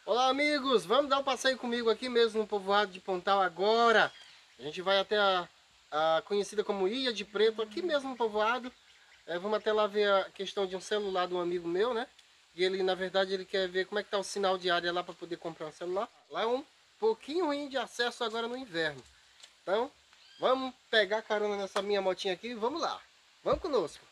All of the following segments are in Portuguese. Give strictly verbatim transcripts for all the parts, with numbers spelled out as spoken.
Olá, amigos, vamos dar um passeio comigo aqui mesmo no povoado de Pontal agora. A gente vai até a, a conhecida como Ilha de Preto, aqui mesmo no povoado. É, vamos até lá ver a questão de um celular de um amigo meu, né? E ele, na verdade, ele quer ver como é que tá o sinal de área lá para poder comprar um celular. Lá é um pouquinho ruim de acesso agora no inverno. Então, vamos pegar carona nessa minha motinha aqui e vamos lá. Vamos conosco.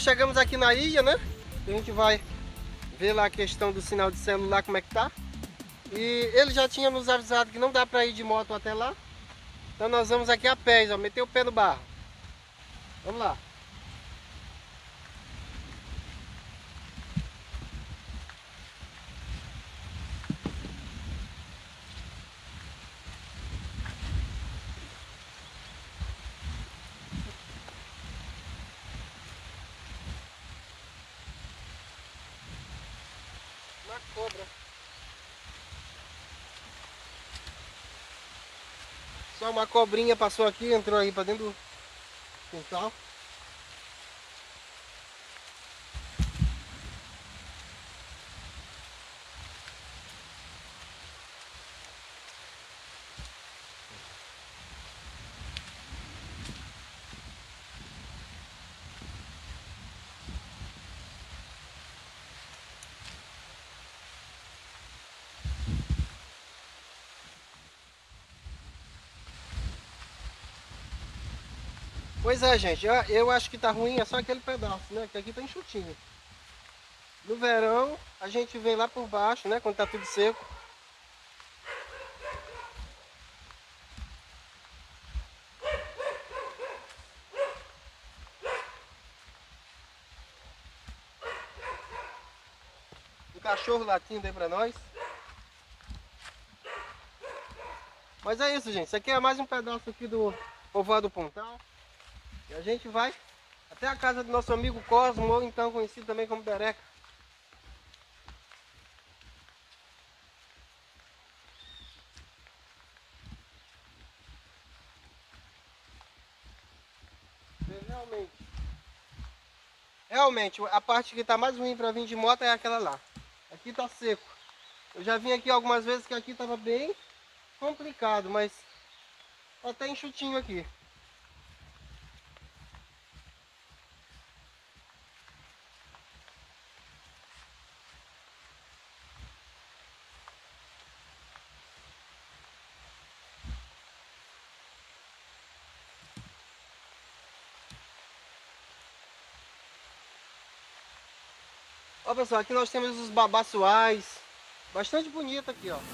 chegamos aqui na ilha, né? A gente vai ver lá a questão do sinal de celular, como é que tá. E ele já tinha nos avisado que não dá para ir de moto até lá. Então nós vamos aqui a pé, ó, meter o pé no barro. Vamos lá. Uma cobra. Só uma cobrinha passou aqui, entrou aí para dentro do quintal. Pois é, gente, eu, eu acho que tá ruim, é só aquele pedaço, né? Que aqui tá enxutinho. No verão, a gente vem lá por baixo, né? Quando tá tudo seco. O cachorro latindo aí pra nós. Mas é isso, gente. Isso aqui é mais um pedaço aqui do povoado Pontal. E a gente vai até a casa do nosso amigo Cosmo, ou então conhecido também como Bereca. Realmente, realmente, a parte que está mais ruim para vir de moto é aquela lá. Aqui está seco. Eu já vim aqui algumas vezes que aqui estava bem complicado, mas tá até enxutinho aqui. Ó pessoal, aqui nós temos os babaçuais, bastante bonito aqui, ó.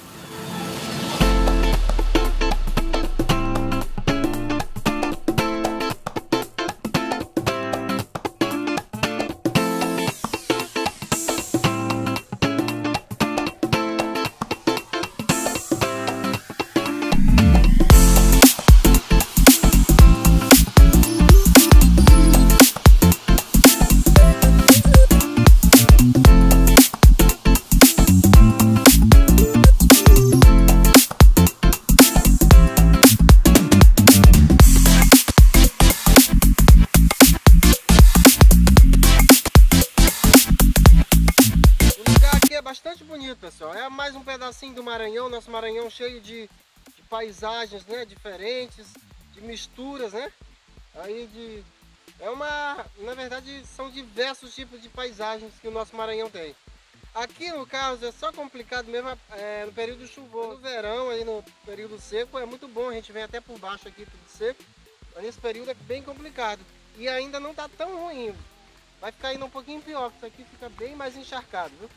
Bastante bonito, pessoal. É mais um pedacinho do Maranhão, nosso Maranhão cheio de, de paisagens, né, diferentes, de misturas, né? Aí de é uma, na verdade, são diversos tipos de paisagens que o nosso Maranhão tem. Aqui no caso é só complicado mesmo é, no período chuvoso. No verão, aí no período seco é muito bom, a gente vem até por baixo aqui tudo seco. Mas nesse período é bem complicado e ainda não está tão ruim. Vai ficar ainda um pouquinho pior, porque isso aqui fica bem mais encharcado, viu?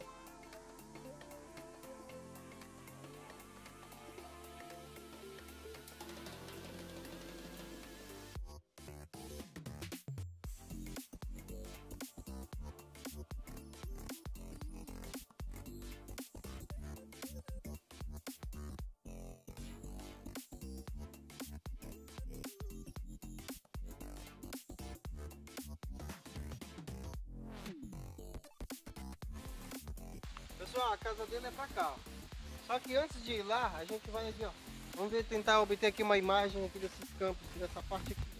Pessoal, a casa dele é pra cá, ó. Só que antes de ir lá, a gente vai aqui, ó. Vamos ver, tentar obter aqui uma imagem aqui desses campos, aqui dessa parte aqui.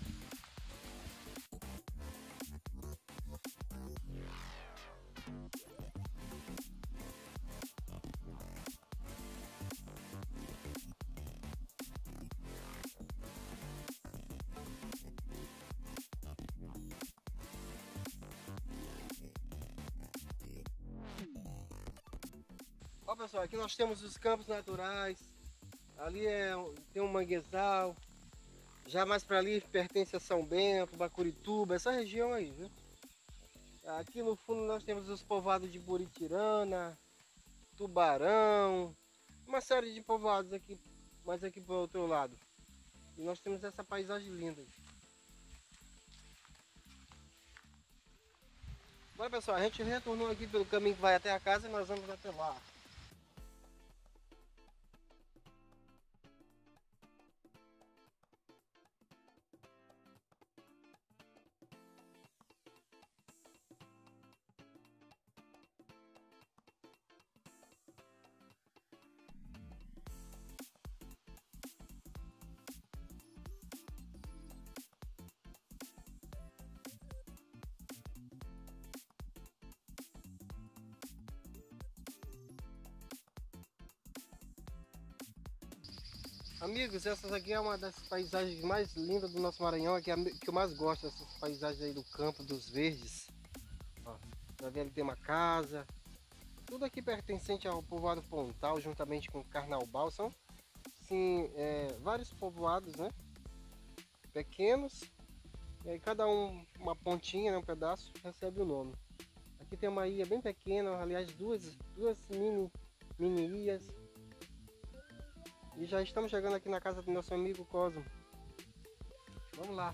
Ó pessoal, aqui nós temos os campos naturais, ali é, tem um manguezal, já mais para ali pertence a São Bento, Bacurituba, essa região aí, viu? Aqui no fundo nós temos os povoados de Buritirana, Tubarão, uma série de povoados aqui, mais aqui para o outro lado. E nós temos essa paisagem linda. Agora pessoal, a gente retornou aqui pelo caminho que vai até a casa e nós vamos até lá. Amigos, essa aqui é uma das paisagens mais lindas do nosso Maranhão, é que, é que eu mais gosto, essas paisagens aí do campo, dos verdes. Ó, tá vendo, tem uma casa, tudo aqui pertencente ao povoado Pontal, juntamente com Carnaubal, são sim, é, vários povoados, né, pequenos, e aí cada um, uma pontinha, né, um pedaço, recebe o nome. Aqui tem uma ilha bem pequena, aliás duas, duas mini, mini ilhas. E já estamos chegando aqui na casa do nosso amigo Cosmo. Vamos lá.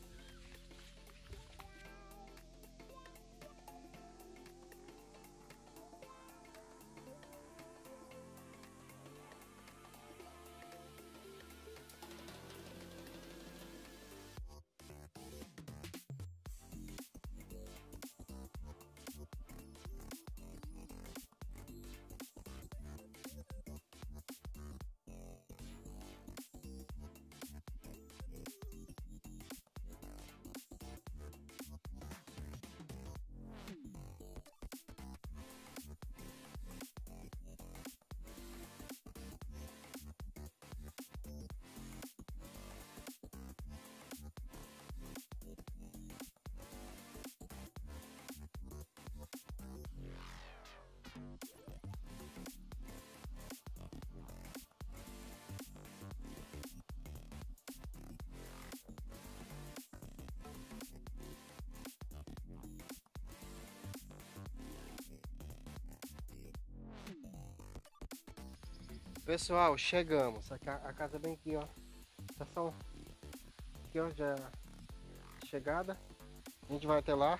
Pessoal, chegamos. A casa bem aqui, ó. Estação aqui, ó, já é chegada. A gente vai até lá.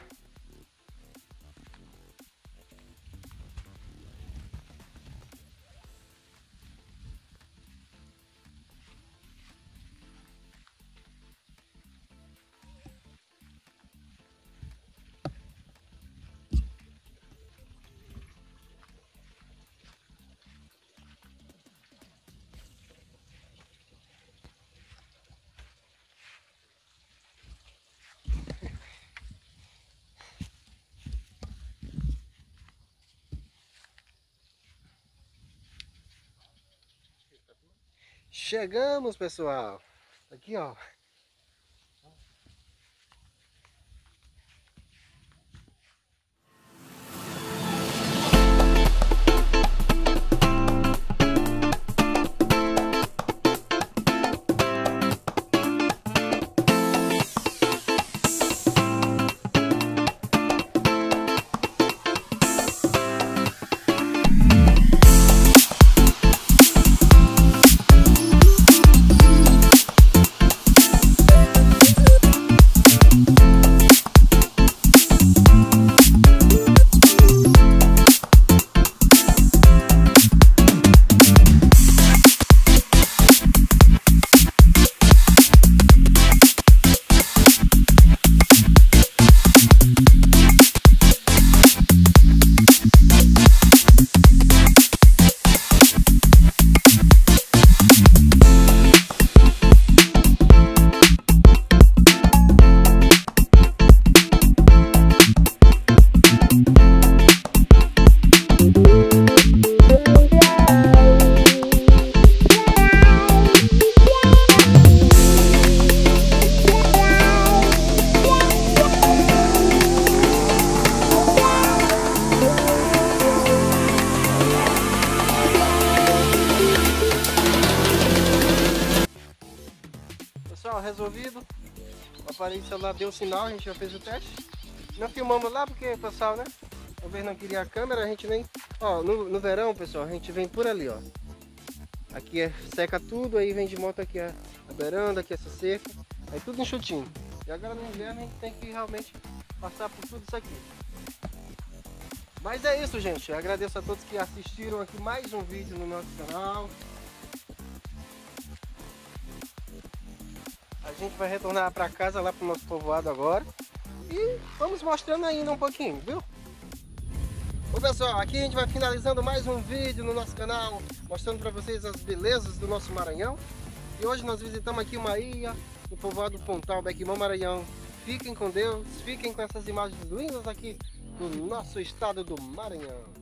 Chegamos, pessoal. Aqui, ó. Resolvido, o aparelho celular deu sinal, a gente já fez o teste. Não filmamos lá porque, pessoal, né? Talvez não queria a câmera, a gente nem... Ó, no, no verão, pessoal, a gente vem por ali, ó. Aqui é, seca tudo, aí vem de moto aqui a, a beranda, aqui essa cerca. Aí tudo enxutinho. E agora no inverno a gente tem que realmente passar por tudo isso aqui. Mas é isso, gente. Eu agradeço a todos que assistiram aqui mais um vídeo no nosso canal. A gente vai retornar para casa, lá para o nosso povoado agora. E vamos mostrando ainda um pouquinho, viu? Bom, pessoal, aqui a gente vai finalizando mais um vídeo no nosso canal, mostrando para vocês as belezas do nosso Maranhão. E hoje nós visitamos aqui uma ilha no povoado Pontal, Bequimão, Maranhão. Fiquem com Deus, fiquem com essas imagens lindas aqui do nosso estado do Maranhão.